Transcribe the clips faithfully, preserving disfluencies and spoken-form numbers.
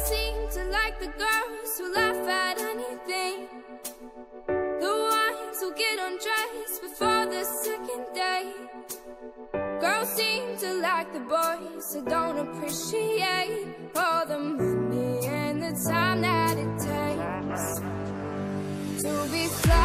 seem to like the girls who laugh at anything, the ones who get undressed before the second date. Girls seem to like the boys who don't appreciate all the money and the time that it takes to be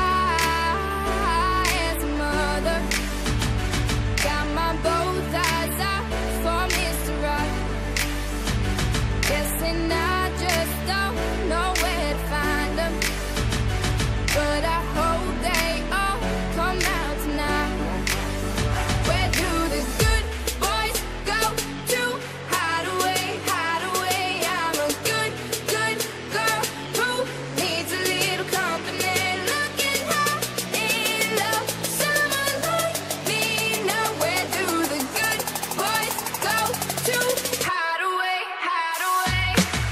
fly as a mother. Got my both eyes out for Mister Right. Guessing I just don't know where to find them, but I hope they all come out tonight. Where do the good boys go to hide away, hide away? I'm a good, good girl who needs a little company. Looking hot in love, someone like me. Now where do the good boys go to hide away, hide away?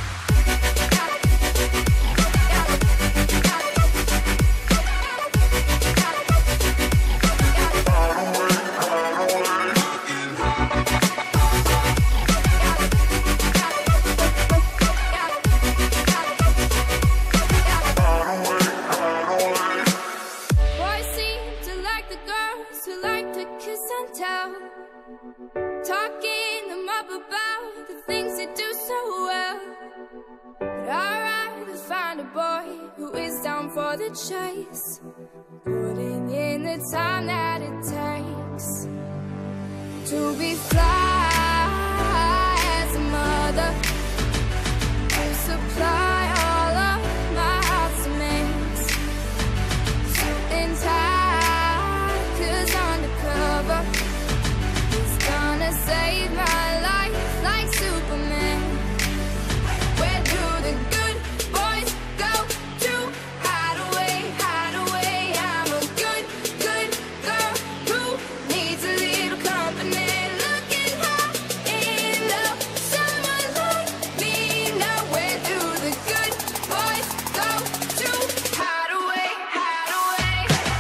Boys seem to like the girls who like to kiss and tell, talking them up about the things they do so well. But I'd rather find a boy who is down for the chase, putting in the time that it takes to be fly as a mother, to supply all of my heart's demands. Suit and tie, 'cause undercover is gonna save my life like Superman. Where do the good boys go to hide away, hide away? I'm a good, good girl who needs a little company. Looking hot in love, someone like me. Now where do the good boys go to hide away, hide away?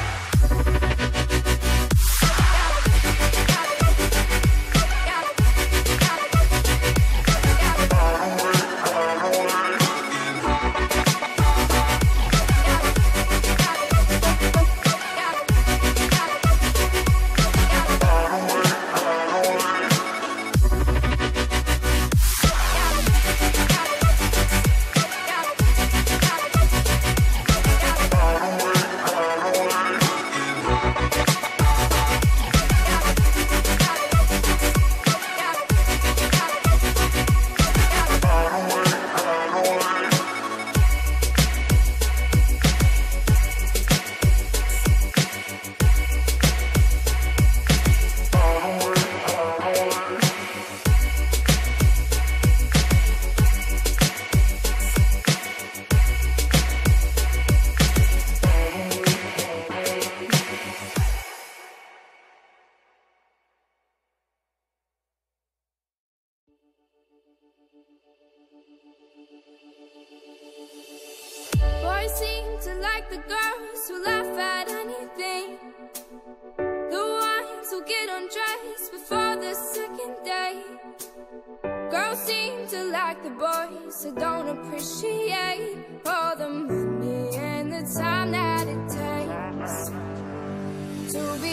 Boys seem to like the girls who laugh at anything, the ones who get undressed before the second date. Girls seem to like the boys who don't appreciate all the money and the time that it takes to be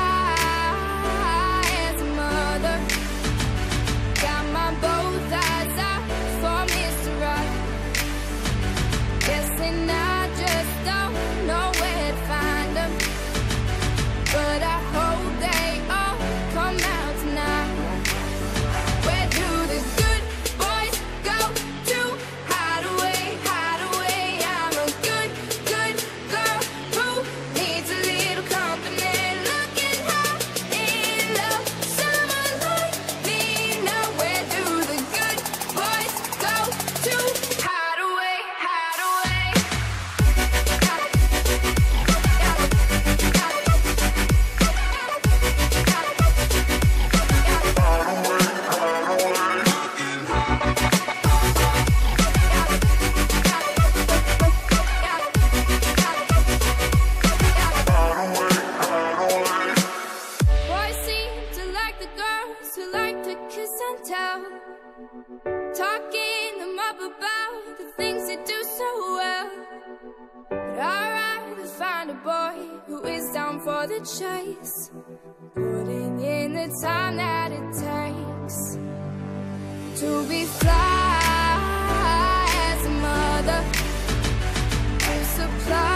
fly as a mother. Got my both eyes out for Mister Right. Guessing I just don't know where to find them, but I hope they all come out tonight. Where do the good boys go to hide away, hide away? I'm a good, good girl who needs a little company. Looking hot in love, someone like me. Now where do the good boys go to hide away, hide away? Boys seem to like the girls who like to kiss and tell, talking them up about for the chase, putting in the time that it takes to be fly as a mother, to supply